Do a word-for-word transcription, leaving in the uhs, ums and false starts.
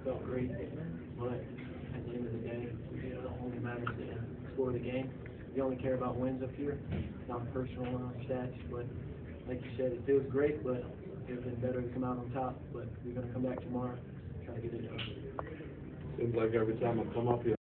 felt great, but at the end of the day, it only matters to score the game. We only care about wins up here, not personal uh, stats. But like you said, it feels great, but it would have been better to come out on top. But we're going to come back tomorrow, try to get it done. Seems like every time I come up here,